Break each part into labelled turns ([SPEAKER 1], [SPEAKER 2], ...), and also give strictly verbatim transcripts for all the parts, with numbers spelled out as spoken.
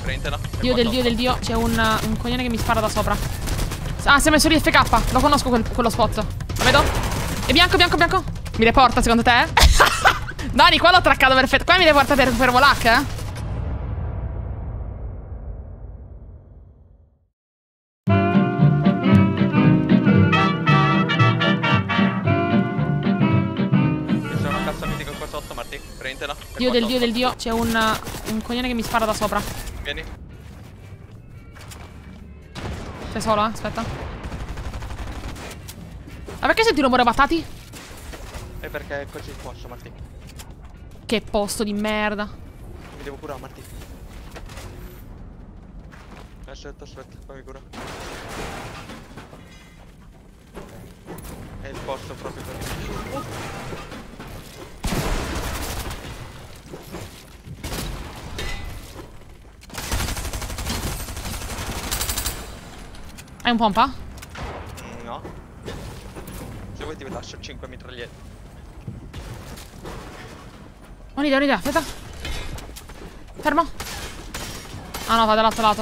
[SPEAKER 1] Prenditela.
[SPEAKER 2] Dio del dio del dio. C'è un, un coglione che mi spara da sopra. Ah, si è messo lì F K. Lo conosco quel, quello spot. Lo vedo? È bianco, bianco, bianco. Mi reporta secondo te? Dani, qua l'ho traccato perfetto. Qua mi reporta per, per Volak, eh?
[SPEAKER 1] Prenditela.
[SPEAKER 2] Dio del dio del dio. C'è un, un coglione che mi spara da sopra.
[SPEAKER 1] Vieni.
[SPEAKER 2] Sei solo, eh? Aspetta. Ma perché senti rumore battati?
[SPEAKER 1] È perché così posso, Martì.
[SPEAKER 2] Che posto di merda.
[SPEAKER 1] Mi devo curare, Martì. Aspetta, aspetta, fammi curare. È il posto proprio per me. Uh.
[SPEAKER 2] Hai un pompa?
[SPEAKER 1] Mm, no. Se vuoi ti lascio cinque mitragliette.
[SPEAKER 2] Ho un'idea, ho un'idea, aspetta. Fermo. Ah no, va dall'altro lato.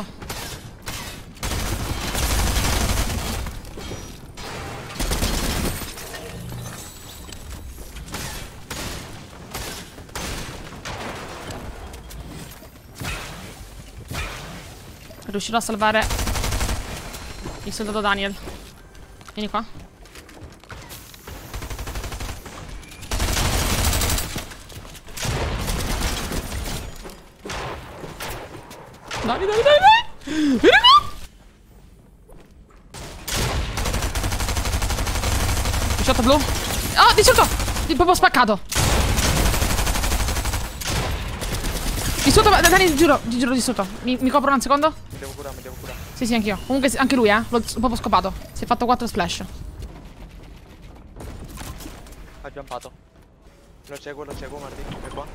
[SPEAKER 2] Riuscirò a salvare il soldato Daniel. Vieni qua. Dai, dai, dai, dai. Vieni qua. diciotto blu. Ah, diciotto. Di proprio spaccato. Di sotto, Dani, ti giuro, ti giuro di sotto. Mi, mi copro un secondo?
[SPEAKER 1] Mi devo curare, mi devo curare.
[SPEAKER 2] Sì, sì, anch'io. Comunque anche lui, eh. L'ho proprio scopato. Si è fatto quattro splash.
[SPEAKER 1] Ha jumpato. Lo seguo, lo seguo, Martì. È qua.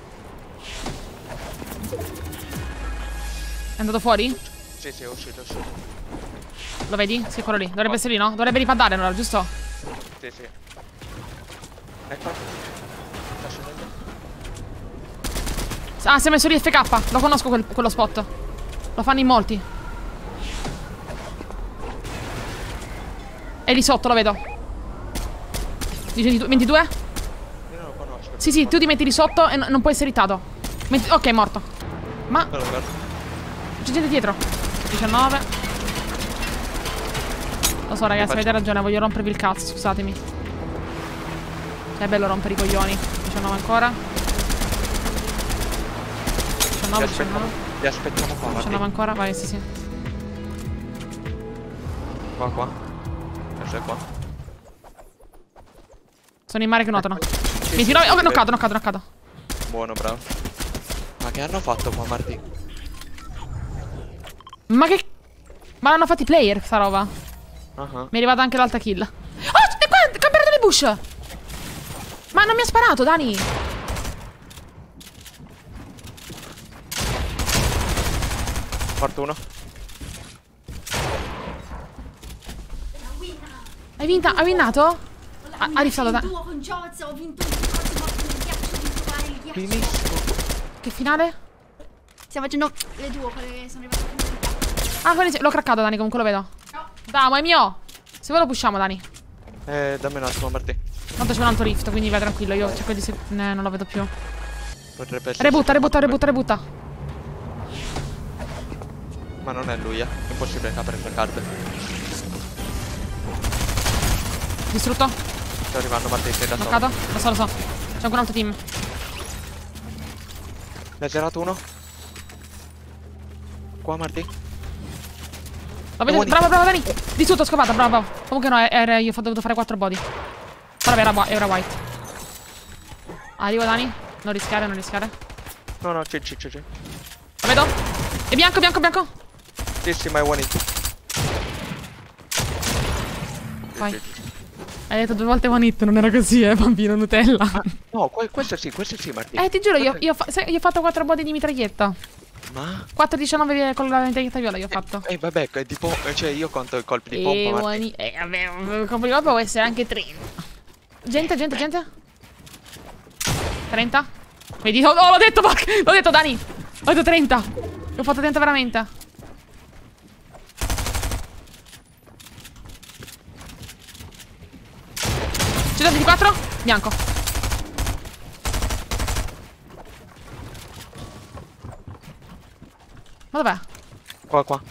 [SPEAKER 2] È andato fuori?
[SPEAKER 1] Sì, sì, è uscito, è uscito.
[SPEAKER 2] Lo vedi? Sì, quello lì. Dovrebbe essere lì, no? Dovrebbe ripaddare allora, giusto?
[SPEAKER 1] Sì, sì. Ecco. Sta scendendo.
[SPEAKER 2] Ah, si è messo lì F K. Lo conosco quel, quello spot. Lo fanno in molti. È lì sotto, lo vedo. ventidue?
[SPEAKER 1] Io non lo conosco.
[SPEAKER 2] Sì, sì, tu ti metti lì sotto e non puoi essere hittato. Metti... Ok, è morto. Ma... c'è gente dietro. diciannove. Lo so, ragazzi, avete ragione. Voglio rompervi il cazzo, scusatemi. Cioè, è bello rompere i coglioni. diciannove ancora. diciannove, diciannove.
[SPEAKER 1] Li aspettiamo qua,
[SPEAKER 2] diciannove ancora, vai, sì, sì.
[SPEAKER 1] Qua, qua. Adesso è qua.
[SPEAKER 2] Sono in mare che nuotano.
[SPEAKER 1] Sì,
[SPEAKER 2] ventinove,
[SPEAKER 1] sì,
[SPEAKER 2] oh,
[SPEAKER 1] sì,
[SPEAKER 2] knoccato, knoccato, knoccato.
[SPEAKER 1] Buono, bravo. Ma che hanno fatto qua, Martì?
[SPEAKER 2] Ma che... Ma l'hanno fatti player, sta roba.
[SPEAKER 1] Uh-huh.
[SPEAKER 2] Mi è arrivata anche l'alta kill. Oh, è qua, è cambiato nel bush. Ma non mi ha sparato, Dani.
[SPEAKER 1] Morto uno.
[SPEAKER 2] Hai vinta? Hai winnato? Ha, ha rifsato da... Che finale?
[SPEAKER 3] Stiamo facendo le due, quelle che sono arrivate.
[SPEAKER 2] Ah, quelli... l'ho craccato, Dani, comunque lo vedo.
[SPEAKER 3] No.
[SPEAKER 2] Dai, è mio. Se vuoi lo pushiamo, Dani.
[SPEAKER 1] Eh, dammi un attimo, Martì.
[SPEAKER 2] Tanto c'è un altro rift, quindi vai tranquillo. Io cerco di... Se... Eh, non lo vedo più.
[SPEAKER 1] Potrebbe essere...
[SPEAKER 2] Rebutta, rebutta, rebutta, rebutta.
[SPEAKER 1] Ma non è lui, eh. È impossibile che apre le carte.
[SPEAKER 2] Distrutto.
[SPEAKER 1] Sto arrivando, Martì, sei da solo.
[SPEAKER 2] Knoccato. Lo so, lo so. C'è anche un altro team.
[SPEAKER 1] Ne ha girato uno. Qua, Martì.
[SPEAKER 2] Lo vedo. Bravo, bravo, Dani. Distrutto, scopata, bravo, bravo. Comunque no, era, io ho dovuto fare quattro body. Però era, era white. Arrivo, Dani. Non rischiare, non rischiare.
[SPEAKER 1] No, no, c'è, c'è, c'è.
[SPEAKER 2] Lo vedo. È bianco, bianco, bianco.
[SPEAKER 1] Sì, sì, ma è one hit.
[SPEAKER 2] Vai. Hai detto due volte one hit, non era così, eh, bambino Nutella.
[SPEAKER 1] Ah, no, questo sì, questo sì, Martì.
[SPEAKER 2] Eh, ti giuro, io, io, fa io ho fatto quattro body di mitraglietta.
[SPEAKER 1] Ma?
[SPEAKER 2] quattro diciannove con la mitraglietta viola io ho fatto.
[SPEAKER 1] Eh, eh vabbè, è tipo, cioè io conto i colpi di
[SPEAKER 2] E
[SPEAKER 1] pompa, Martì.
[SPEAKER 2] buoni. Eh, vabbè, un colpo di pompa può essere anche trenta. Gente, gente, gente. trenta. Vedi, oh, oh l'ho detto, l'ho detto, Dani. Ho detto trenta. L'ho fatto dentro veramente. centoventiquattro. Bianco. Ma dov'è?
[SPEAKER 1] Qua, qua.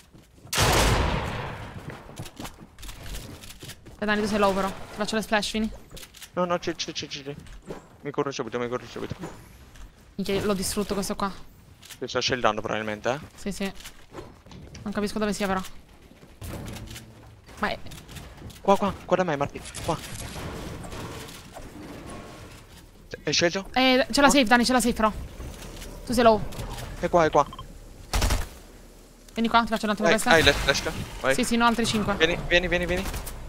[SPEAKER 2] Dai, Dani, tu sei low però. Ti faccio le splash, fini.
[SPEAKER 1] No, no, c'è, c'è, c'è, c'è. Mi corro subito, mi corro subito.
[SPEAKER 2] Minchia, l'ho distrutto questo qua.
[SPEAKER 1] Ti sta shieldando probabilmente, eh?
[SPEAKER 2] Sì, sì. Non capisco dove sia però. Ma è...
[SPEAKER 1] Qua, qua, qua da me, Marti. Qua. È sceso?
[SPEAKER 2] Eh, c'è la safe, Dani, c'è la safe però. Tu sei low.
[SPEAKER 1] È qua, è qua.
[SPEAKER 2] Vieni qua, ti faccio un attimo
[SPEAKER 1] Hai,
[SPEAKER 2] questa.
[SPEAKER 1] hai le flash? Vai.
[SPEAKER 2] Sì, sì, no, altri cinque.
[SPEAKER 1] Vieni, vieni, vieni, vieni.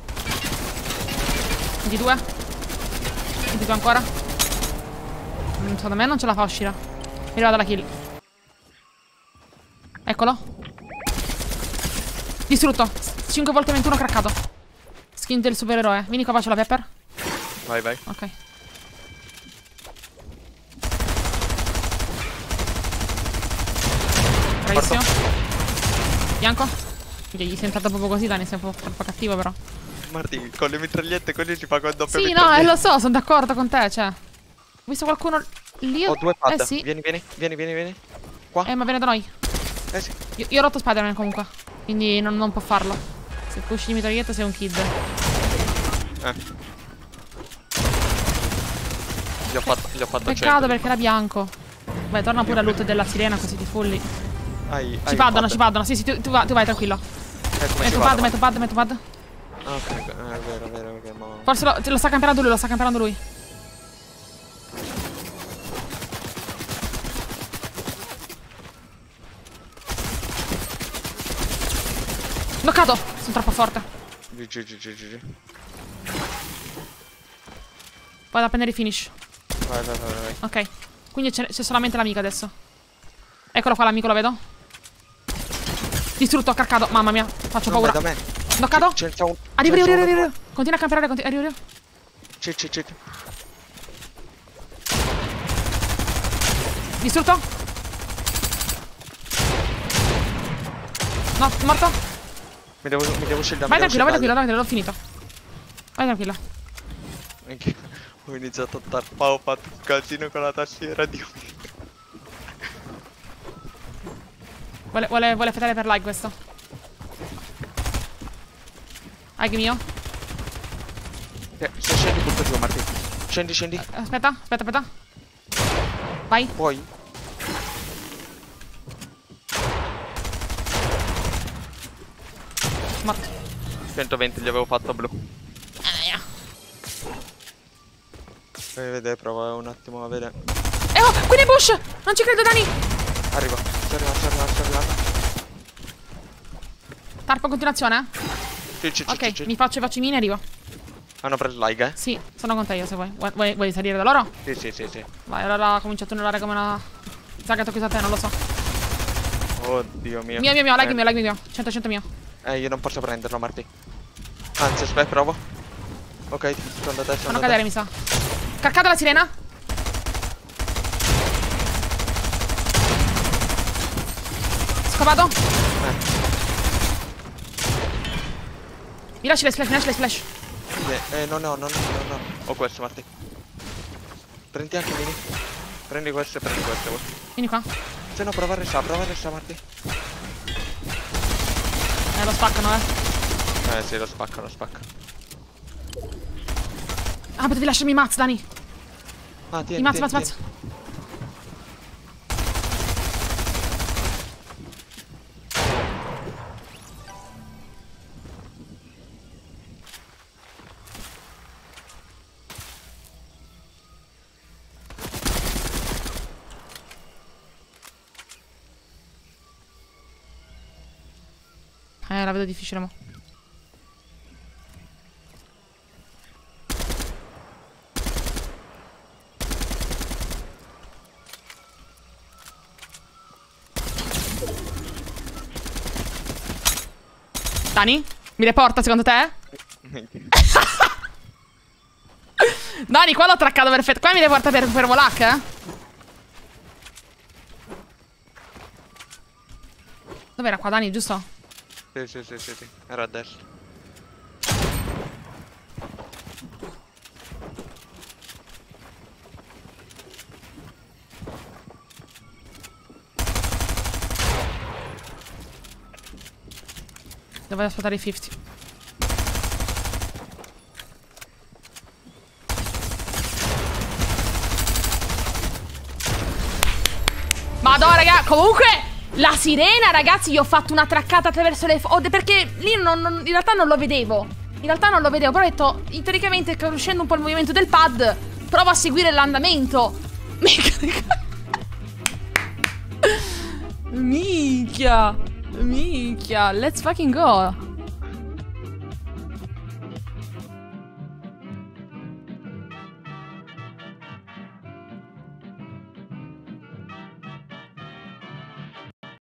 [SPEAKER 2] ventidue. ventidue ancora. Mm, Secondo me non ce la fa uscire. Mi arriva dalla kill. Eccolo. Distrutto. cinque volte ventuno craccato. Skin del supereroe. Vieni qua, faccio la pepper.
[SPEAKER 1] Vai, vai.
[SPEAKER 2] Ok. Bravissimo. Bianco. Minchia, gli sei entrato proprio così, Dani. Sei un po' troppo cattivo però.
[SPEAKER 1] Marti, con le mitragliette così si fa con doppia
[SPEAKER 2] Sì, no,
[SPEAKER 1] mitraglietta.
[SPEAKER 2] eh, lo so, sono d'accordo con te, cioè. Ho visto qualcuno lì.
[SPEAKER 1] Ho due pad.
[SPEAKER 2] Eh sì.
[SPEAKER 1] Vieni, vieni, vieni, vieni, vieni. Qua.
[SPEAKER 2] Eh, ma viene da noi.
[SPEAKER 1] Eh sì.
[SPEAKER 2] Io, io ho rotto Spider-Man comunque. Quindi non, non può farlo. Se pusci di mitraglietta sei un kid.
[SPEAKER 1] Eh. Gli ho fatto, gli ho fatto
[SPEAKER 2] Peccato
[SPEAKER 1] cento.
[SPEAKER 2] perché era bianco. Beh, torna pure a loot della sirena così ti fulli.
[SPEAKER 1] Hai,
[SPEAKER 2] Ci
[SPEAKER 1] hai
[SPEAKER 2] paddono,
[SPEAKER 1] un
[SPEAKER 2] ci
[SPEAKER 1] pad.
[SPEAKER 2] paddono. Sì, sì, tu, tu, vai, tu vai tranquillo.
[SPEAKER 1] Eh, come si
[SPEAKER 2] Metto
[SPEAKER 1] va?
[SPEAKER 2] pad, metto pad, metto pad.
[SPEAKER 1] Ah, ok, ok. Eh, è vero, è vero, è vero. Ma...
[SPEAKER 2] Forse lo, lo sta camperando lui, lo sta camperando lui. Bloccato! Sono troppo forte.
[SPEAKER 1] G G G G G.
[SPEAKER 2] Vado a prendere i finish.
[SPEAKER 1] Vai, vai, vai, vai.
[SPEAKER 2] Ok. Quindi c'è solamente l'amico adesso. Eccolo qua l'amico, lo vedo. Distrutto, caccato. Mamma mia, faccio
[SPEAKER 1] No,
[SPEAKER 2] paura.
[SPEAKER 1] ma da me.
[SPEAKER 2] Bloccato?
[SPEAKER 1] C'è c'è un...
[SPEAKER 2] Arrivo,
[SPEAKER 1] c'è
[SPEAKER 2] arrivo,
[SPEAKER 1] uno
[SPEAKER 2] arrivo,
[SPEAKER 1] qua.
[SPEAKER 2] arrivo. Continua a camperare, continua. Arrivo, arrivo.
[SPEAKER 1] C'è, c'è, c'è.
[SPEAKER 2] Distrutto? No, morto.
[SPEAKER 1] Mi devo, mi devo scegliere.
[SPEAKER 2] Vai tranquillo, vai tranquillo, vai tranquillo, l'ho finito. Vai tranquillo.
[SPEAKER 1] Anche ho iniziato a tarpare, ho fatto un casino con la tastiera, Dio mio.
[SPEAKER 2] Vuole, vuole, vuole fetare per like questo. Like mio.
[SPEAKER 1] Eh, se scendi butto giù, Marti. Scendi, scendi.
[SPEAKER 2] Aspetta, aspetta, aspetta. Vai.
[SPEAKER 1] Puoi?
[SPEAKER 2] Morto.
[SPEAKER 1] centoventi gli avevo fatto blu.
[SPEAKER 2] Aia.
[SPEAKER 1] Vai a vedere, prova un attimo a vedere.
[SPEAKER 2] Eh oh, qui nei bush! Non ci credo, Dani!
[SPEAKER 1] Arriva, sta arrivando, sta arrivando, sta arrivando.
[SPEAKER 2] Tarpo in continuazione?
[SPEAKER 1] Sì, sì, sì,
[SPEAKER 2] Ok,
[SPEAKER 1] sì, sì.
[SPEAKER 2] mi faccio i faccio i mini e arrivo.
[SPEAKER 1] Hanno preso like, eh?
[SPEAKER 2] Sì, sono con te io se vuoi. Vuoi, vuoi, vuoi salire da loro?
[SPEAKER 1] Sì, sì, sì, sì.
[SPEAKER 2] Vai, allora comincio a tunnelare come una... Sa che tocchi a te, non lo so.
[SPEAKER 1] Oddio mio.
[SPEAKER 2] Mio, mio, mio, like
[SPEAKER 1] eh.
[SPEAKER 2] mio, like mio. cento, cento mio.
[SPEAKER 1] Eh, io non posso prenderlo, Marti. Anzi, aspetta, provo. Ok, sono da te, sono
[SPEAKER 2] Fanno
[SPEAKER 1] da
[SPEAKER 2] cadere,
[SPEAKER 1] te.
[SPEAKER 2] mi sa. Carcata la sirena? Scopato?
[SPEAKER 1] Eh,
[SPEAKER 2] Mi lasci le splash, mi lasci le splash.
[SPEAKER 1] eh, eh, no, no, no, no, no, no. Ho questo, Marti. Prendi anche mini. Prendi questo e prendi questo. voi.
[SPEAKER 2] Vieni qua.
[SPEAKER 1] Se no, prova a restare, prova a restare, Marti.
[SPEAKER 2] Eh, lo spaccano, eh.
[SPEAKER 1] Eh, sì, lo spacca, lo spacca.
[SPEAKER 2] Ah, potevi lasciarmi i mazz, Dani.
[SPEAKER 1] Ah, tieni,
[SPEAKER 2] I mazz,
[SPEAKER 1] tieni,
[SPEAKER 2] mazz, mazz.
[SPEAKER 1] tieni.
[SPEAKER 2] Eh, la vedo difficile, mo. Dani? Mi riporta secondo te? Dani, qua l'ho traccato perfetto. Qua mi riporta per, per Volak, eh? Dov'era qua, Dani, giusto?
[SPEAKER 1] Sì, sì, sì, sì, sì. Era a destra.
[SPEAKER 2] Devo aspettare i cinquanta. Madonna, raga, comunque la sirena, ragazzi, io ho fatto una traccata attraverso le oh, perché lì non, non, in realtà non lo vedevo. In realtà non lo vedevo, però ho detto, teoricamente, conoscendo un po' il movimento del pad, provo a seguire l'andamento. Minchia. Minchia. Let's fucking go.